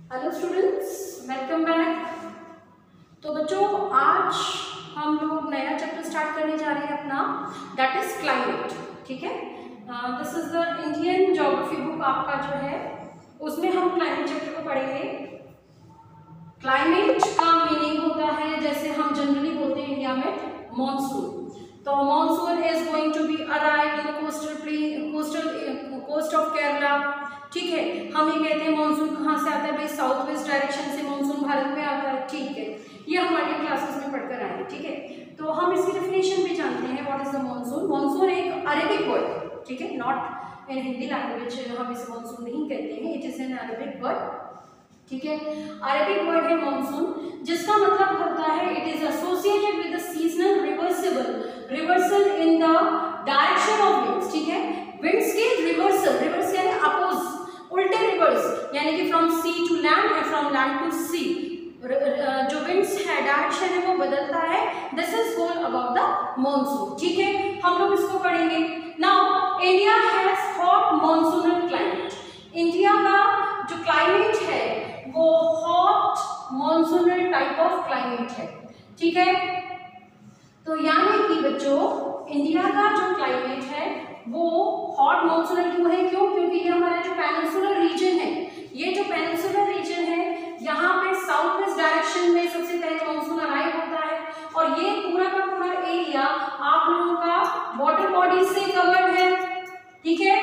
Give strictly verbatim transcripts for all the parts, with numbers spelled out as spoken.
Hello students, welcome back. तो बच्चों, आज हम लोग नया चैप्टर स्टार्ट करने जा रहे हैं अपना, दैट इज क्लाइमेट। ठीक है, this is the Indian geography book आपका जो है, उसमें हम क्लाइमेट चैप्टर को पढ़ेंगे। क्लाइमेट का मीनिंग होता है, जैसे हम जनरली बोलते हैं इंडिया में, मॉनसून। तो monsoon is going to be arrive in the coastal plain coastal coast of Kerala. ठीक है, हम ये कहते हैं मॉनसून कहाँ से आता है भाई, साउथ वेस्ट डायरेक्शन से मॉनसून भारत में आता है। ठीक है, ये हमारी क्लासेस में पढ़कर आए हैं। ठीक है, तो हम इसकी डेफिनेशन भी जानते हैं, what is the monsoon. Monsoon एक अरेबिक वर्ड, ठीक है, नॉट इन हिंदी लैंग्वेज हम इसे मॉनसून नहीं कहते हैं, it is an Arabic word. ठीक है, अरेबिक वर्ड है मॉनसून, जिसका मतलब होता है it is associated with the seasonal reversible reversal in the direction of winds. ठीक है, विंड्स के रिवर्सल, रिवर्स यानी अपोज, उल्टे रिवर्स, यानी कि from sea to land and from land to sea, जो विंड्स है डायरेक्शन है वो बदलता है। This is all about the monsoon. ठीक है, हम लोग इसको पढ़ेंगे। Now India has hot monsoonal climate. India का जो क्लाइमेट है वो hot monsoonal type of climate है। ठीक है, तो यानी कि बच्चों, इंडिया का जो क्लाइमेट है वो हॉट मॉनसूनल क्यों है? क्यों? क्योंकि ये हमारा जो पेनिनसुलर रीजन है, ये जो पेनिनसुलर रीजन है, यहाँ पे साउथ वेस्ट डायरेक्शन में सबसे पहले मॉनसून अराइव होता है, और ये पूरा का पूरा एरिया आप लोगों का वाटर बॉडी से कवर्ड है। ठीक है,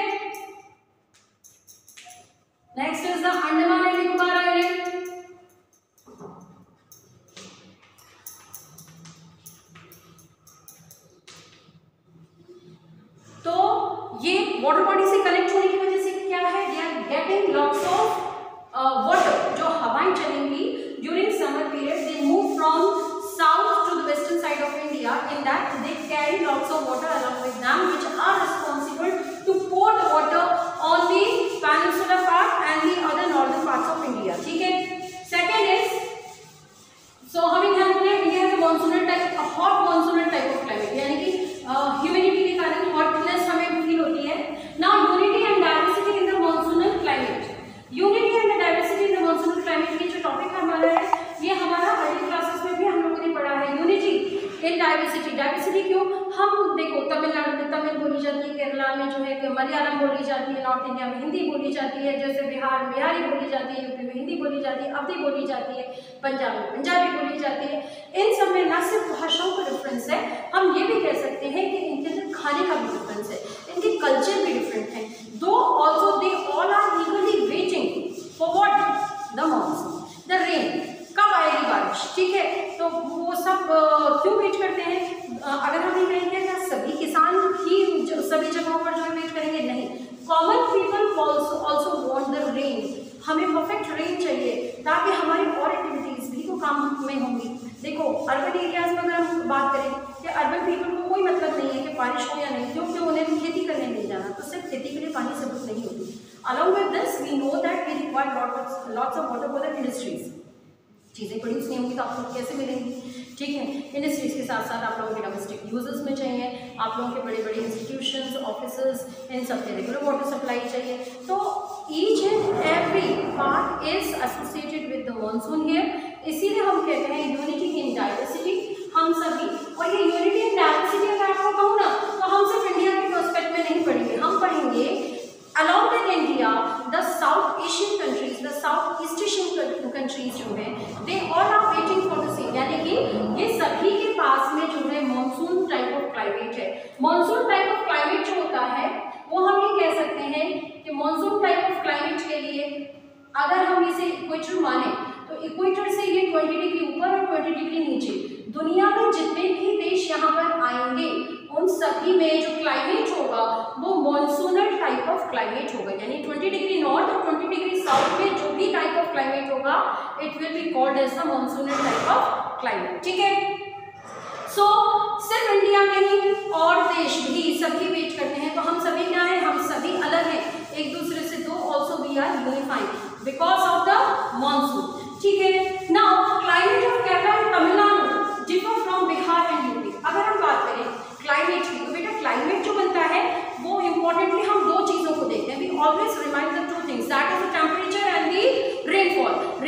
next is the Andaman and Nicobar island. तो ये वाटर बॉडी से कनेक्ट होने की वजह से क्या है, they are getting lots of water. जो हवाएं चलेंगी during summer period, they move from south to the western side of India, in that they carry lots of water along with them, which are responsible to pour the water on the peninsular part and the other northern parts of India. ठीक है, second is, so हम ध्यान रखें, India है monsoonal type, hot monsoonal type of climate, यानी कि humidity के कारण हॉटनेस हमें फील होती है। Now unity and diversity in the monsoonal climate. Unity and diversity in the monsoonal climate, ये जो टॉपिक हमारा है, ये हमारा अर्ली क्लासेस में भी हम लोगों ने पढ़ा है। यूनिटी इन डाइवर्सिटी, डाइवर्सिटी क्यों? हम देखो, तमिलनाडु में तमिल बोली जाती है, केरला में जो है मलयालम बोली जाती है, नॉर्थ इंडिया में हिंदी बोली जाती है, जैसे बिहार में बिहारी बोली जाती है, यूपी में हिंदी बोली जाती है, अवधी बोली जाती है, पंजाब में पंजाबी बोली जाती है। इन सब में न सिर्फ भाषाओं का डिफरेंस है, हम ये भी कह सकते हैं कि इनके अंदर खाने का भी डिफरेंस है, इनके कल्चर भी डिफरेंट है। दो also they all are eagerly waiting for what, the monsoon, the rain, कब आएगी बारिश। ठीक है, तो वो सब क्यों वेट करते हैं? अगर हम ये कहेंगे क्या सभी किसान ही सभी जगहों पर जो है वेट करेंगे? नहीं, common people also also want the rain. हमें परफेक्ट रेन चाहिए ताकि हमारी और एक्टिविटीज भी तो काम में होंगी। देखो, अर्बन एरियाज में अगर हम बात करें कि अर्बन पीपल को कोई मतलब नहीं है कि बारिश हो या नहीं, क्योंकि उन्हें तो खेती करने नहीं जाना, तो सिर्फ खेती के लिए पानी जरूरत नहीं होती। Along with this we know that we require lots of water for the industries. चीज़ें प्रोड्यूस नहीं होंगी तो आपको कैसे मिलेंगी? ठीक है, इंडस्ट्रीज के साथ साथ आप लोगों के डोमेस्टिक यूजर्स में चाहिए, आप लोगों के बड़े बड़े इंस्टीट्यूशंस, ऑफिसेज, इन सब के रेगुलर वाटर सप्लाई चाहिए। तो each and every part is associated with the monsoon here. इसीलिए हम कहते हैं यूनिटी इन डाइवर्सिटी। हम सभी, और ये यूनिटी इन डाइवर्सिटी अगर आपको कहूँ ना, तो हम सिर्फ इंडिया के प्रोस्पेक्ट में नहीं पढ़ेंगे, हम पढ़ेंगे along with India, the South Asian countries, the South East Asian countries जो है, they all are waiting for the same, यानी कि ये सभी के पास में जो है मॉनसून टाइप ऑफ क्लाइमेट है। मॉनसून टाइप ऑफ क्लाइमेट जो होता है वो हम ये कह सकते हैं कि मॉनसून टाइप ऑफ क्लाइमेट के लिए अगर हम इसे इक्वेटर माने, तो इक्वेटर से ये ट्वेंटी डिग्री ऊपर और ट्वेंटी डिग्री नीचे, दुनिया में जितने भी देश यहाँ पर आएंगे उन सभी में जो क्लाइमेट होगा वो मॉनसूनल टाइप ऑफ क्लाइमेट होगा, यानी ट्वेंटी डिग्री नॉर्थ और ट्वेंटी डिग्री साउथ में जो भी टाइप ऑफ क्लाइमेट होगा, it will be called as the monsoonal type of climate. ठीक है, सो so, सिर्फ इंडिया नहीं और देश भी सभी वेट करते हैं, तो हम सभी क्या हैं? हम सभी अलग हैं एक दूसरे से, though also we are unified because of the monsoon. ठीक है, now climate of Kerala and Tamil Nadu differ from Bihar and UP. अगर हम बात करें क्लाइमेट की, तो बेटा क्लाइमेट जो बनता है वो इंपॉर्टेंटली हम दो चीजों को देखते हैं। We always remind the two things, that is the temperature and the rainfall.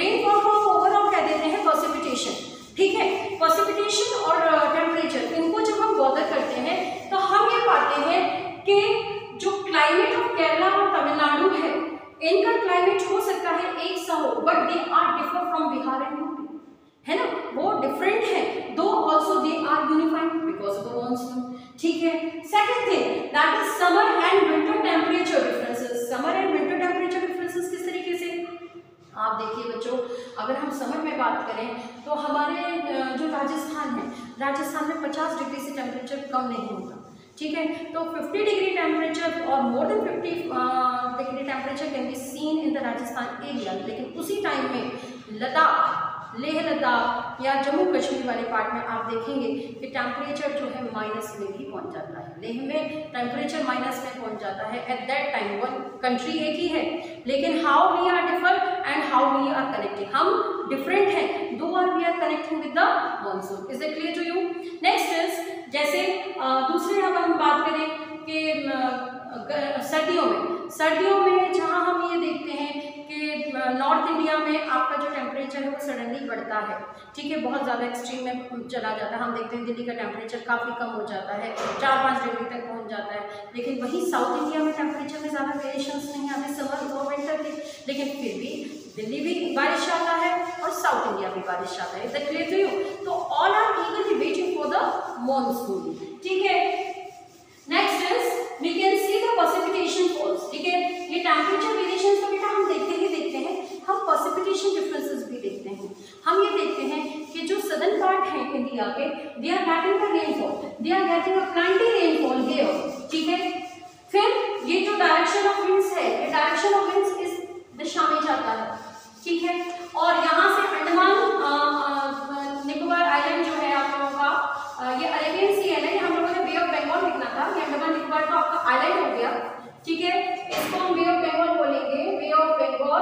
But they are differ from Bihar and UP, है ना, वो डिफरेंट है, दो also they are unified because of the monsoon, ठीक है। Second thing that is summer and winter temperature differences. Summer and winter temperature differences किस तरीके से, आप देखिए बच्चों, अगर हम समर में बात करें तो हमारे जो राजस्थान है, राजस्थान में पचास डिग्री से टेम्परेचर कम नहीं होता, ठीक है। तो पचास डिग्री टेम्परेचर और मोर देन पचास degree temperature can be seen in the Rajasthan area, लेकिन उसी टाइम में लद्दाख, लेह लद्दाख या जम्मू कश्मीर वाले पार्ट में आप देखेंगे कि टेम्परेचर जो है माइनस में भी पहुंच जाता है। लेह में टेम्परेचर माइनस में पहुंच जाता है at that time. One country एक ही है, लेकिन how we are differ and how we are connecting, हम डिफरेंट हैं, though are we are connecting with the monsoon. Is it clear to you? Next is, जैसे दूसरे अगर हम बात करें कि सर्दियों में, सर्दियों में जहाँ हम ये देखते हैं कि नॉर्थ इंडिया में आपका जो टेम्परेचर है वो सडनली बढ़ता है, ठीक है, बहुत ज़्यादा एक्सट्रीम में चला जाता है। हम देखते हैं दिल्ली का टेम्परेचर काफ़ी कम हो जाता है, चार पाँच डिग्री तक पहुंच जाता है, लेकिन वहीं साउथ इंडिया में टेम्परेचर में ज़्यादा वेरिएशंस नहीं आते समर और विंटर के, लेकिन फिर भी दिल्ली भी बारिश आता है और साउथ इंडिया भी बारिश आता है। Is that clear to you? तो all are eagerly waiting for the monsoon, ठीक है। Next is we can see the precipitation falls, ठीक है। ये टेम्परेचर वेरिएशंस तो बेटा हम देखते ही देखते हैं, हम precipitation डिफरेंसेस भी देखते हैं। हम ये देखते हैं कि जो सदर्न पार्ट है इंडिया के, they are getting the rainfall, they are getting a plenty rainfall here, ठीक है। फिर ये जो डायरेक्शन ऑफ विंड्स है, ये डायरेक्शन ऑफ विंड्स इस दिशा में जाता है, ठीक है। और यहाँ से अंडमान निकोबार आइलैंड जो है आप लोगों का, ये अरेबियन सी है ना, ये हम लोगों ने बे ऑफ बंगाल लिखना था, ये अंडमान निकोबार तो आपका आइलैंड हो गया, ठीक है। इसको हम बे ऑफ बंगाल बोलेंगे, बे ऑफ बंगाल,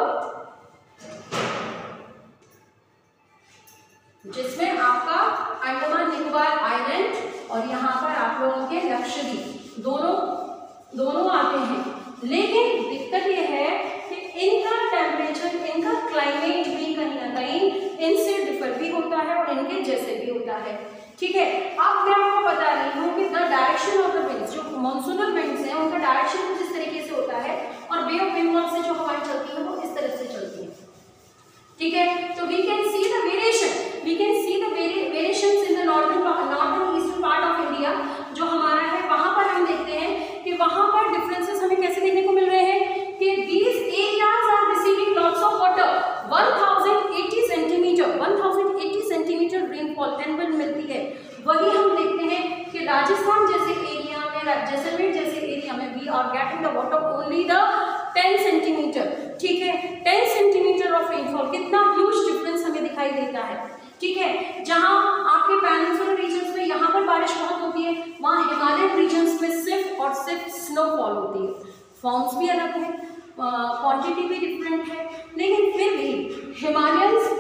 जिसमें आपका अंडमान निकोबार आइलैंड और यहाँ पर आप लोगों के लक्षद्वीप दोनों दोनों आते हैं। लेकिन दिक्कत ये है कि इनका टेम्परेचर, इनका क्लाइमेट भी कहीं ना कहीं इनसे डिफर भी होता है और इनके जैसे भी होता है, ठीक है। अब मैं आपको बता रही हूँ कि the direction of the winds, जो मॉनसूनल विंड्स हैं उनका डायरेक्शन कुछ इस तरीके से होता है और बे ऑफ बंगाल से जो हवाएं चलती हैं वो इस तरह से चलती हैं, ठीक है। तो we can see the variation, we can see the variations in the northern northern eastern part of India जो हमारा है, वहां पर हम देखते हैं कि वहां पर डिफरेंसेस हमें कैसे देखने को मिल रहे हैं कि these areas are receiving lots of water, one thousand eighty centimetre one thousand eighty centimetre rainfall annual मिलती है। वही हम देखते हैं कि राजस्थान जैसे एरिया में, जैसलमेर जैसे एरिया में we are getting the water only the ten centimetre, ठीक है। टेन सेंटीमीटर ऑफ रेनफॉल, कितना ह्यूज डिफरेंस हमें दिखाई देता है, ठीक है। जहां आपके पेनिनसुलर रीजन्स में यहाँ पर बारिश बहुत होती है, वहाँ हिमालयन रीजन्स में सिर्फ और सिर्फ स्नोफॉल होती है। फॉर्म्स भी अलग है, क्वांटिटी भी डिफरेंट है, लेकिन फिर भी हिमालयंस